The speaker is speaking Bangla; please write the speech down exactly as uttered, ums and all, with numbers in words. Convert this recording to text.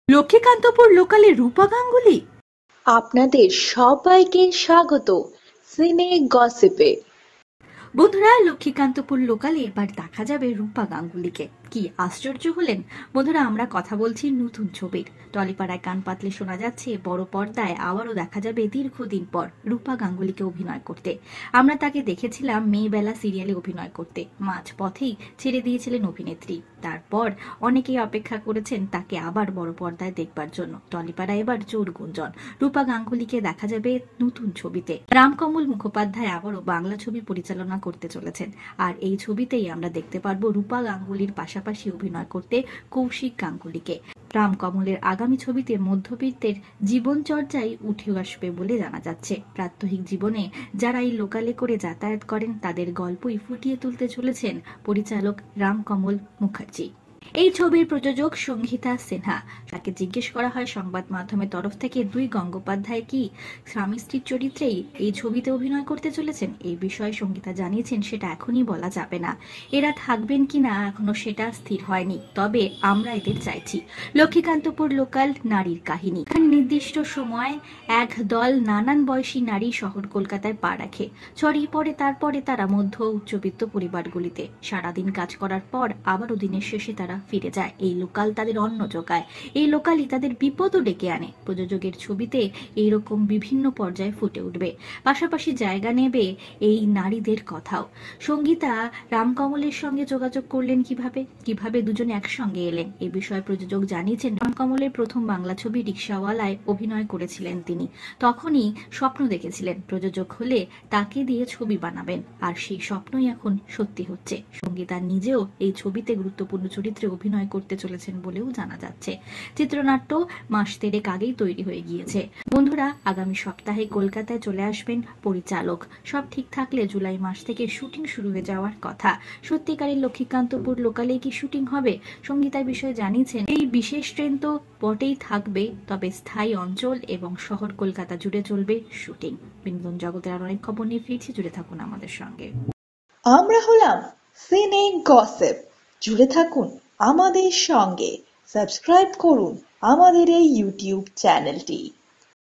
লক্ষ্মীকান্তপুর লোকালে রূপা গাঙ্গুলি। আপনাদের সবাইকে স্বাগত সিনে গসিপে। বন্ধুরা, লক্ষ্মীকান্তপুর লোকালে এবার দেখা যাবে রূপা গাঙ্গুলিকে। কি আশ্চর্য হলেন বন্ধুরা, আমরা কথা বলছি নতুন ছবির। টলিপাড়ায় কান পাতলে শোনা যাচ্ছে বড় পর্দায় আবারও দেখা যাবে দীর্ঘদিন পর রূপা গাঙ্গুলিকে অভিনয় করতে। আমরা তাকে দেখেছিলাম মেয়েবেলা সিরিয়ালে অভিনয় করতে, মাঝ পথেই ছেড়ে দিয়েছিলেন অভিনেত্রী। তারপর অনেকেই অপেক্ষা করেছেন তাকে আবার বড় পর্দায় দেখবার জন্য। টলিপাড়ায় এবার জোর গুঞ্জন, রূপা গাঙ্গুলিকে দেখা যাবে নতুন ছবিতে। রামকমল মুখোপাধ্যায় আবারও বাংলা ছবি পরিচালনা করতে চলেছেন, আর এই ছবিতেই আমরা দেখতে পারবো রূপা গাঙ্গুলির পাশাপাশি অভিনয় করতে কৌশিক গাঙ্গুলিকে। রামকমলের আগামী ছবিতে মধ্যবিত্তের জীবনচর্চায় উঠে আসবে বলে জানা যাচ্ছে। প্রাত্যহিক জীবনে যারা এই লোকালে করে যাতায়াত করেন তাদের গল্পই ফুটিয়ে তুলতে চলেছেন পরিচালক রামকমল মুখার্জি। এই ছবির প্রযোজক সঙ্গীতা সিনহা। তাকে জিজ্ঞেস করা হয় সংবাদ মাধ্যমের তরফ থেকে, দুই গঙ্গোপাধ্যায় কি স্বামী স্ত্রীর চরিত্রেই এই ছবিতে অভিনয় করতে চলেছেন? এই বিষয়ে সঙ্গীতা জানিয়েছেন সেটা এখনই বলা যাবে না, এরা থাকবেন কিনা এখনো সেটা স্থির হয়নি, তবে আমরা এদের চাইছি। লক্ষ্মীকান্তপুর লোকাল নারীর কাহিনী। নির্দিষ্ট সময় এক দল নানান বয়সী নারী শহর কলকাতায় পা রাখে, ছড়িয়ে পড়ে তারপরে তারা মধ্য উচ্চবিত্ত পরিবারগুলিতে। সারাদিন কাজ করার পর আবারও দিনের শেষে তারা ফিরে যায়। এই লোকাল তাদের অন্ন যোগায়, এই লোকালই তাদের বিপদও ডেকে আনে। প্রযোজকের ছবিতে এইরকম বিভিন্ন পর্যায়ে ফুটে উঠবে, পাশাপাশি জায়গা নেবে এই নারীদের কথাও। সঙ্গীতা রামকমলের সঙ্গে যোগাযোগ করলেন কিভাবে, কিভাবে দুজনে একসঙ্গে এলেন, এই বিষয়ে প্রযোজক জানিয়েছেন রামকমলের প্রথম বাংলা ছবি রিক্সাওয়ালায় অভিনয় করেছিলেন তিনি। তখনই স্বপ্ন দেখেছিলেন প্রযোজক হলে তাকে দিয়ে ছবি বানাবেন, আর সেই স্বপ্নই এখন সত্যি হচ্ছে। সঙ্গীতা নিজেও এই ছবিতে গুরুত্বপূর্ণ চরিত্রে অভিনয় করতে চলেছেন বলেও জানা যাচ্ছে। চিত্রনাট্য মাস দেড়েক আগেই তৈরি হয়ে গিয়েছে। বন্ধুরা, আগামী সপ্তাহে কলকাতায় চলে আসবেন পরিচালক। সব ঠিক থাকলে জুলাই মাস থেকে শুটিং শুরু হয়ে যাওয়ার কথা। সত্যিকারের লক্ষ্মীকান্তপুর লোকালে কি শুটিং হবে? সঙ্গীতার বিষয়ে জানিয়েছেন, এই বিশেষ ট্রেন তো বটেই থাকবে, তবে স্থায়ী অঞ্চল এবং শহর কলকাতা জুড়ে চলবে শুটিং। বিনোদন জগতের আর অনেক খবর নিয়ে ফিরছি, জুড়ে থাকুন আমাদের সঙ্গে। আমরা হলাম সিনে গসিপ, জুড়ে থাকুন আমাদের সঙ্গে, সাবস্ক্রাইব করুন আমাদের এই ইউটিউব চ্যানেলটি।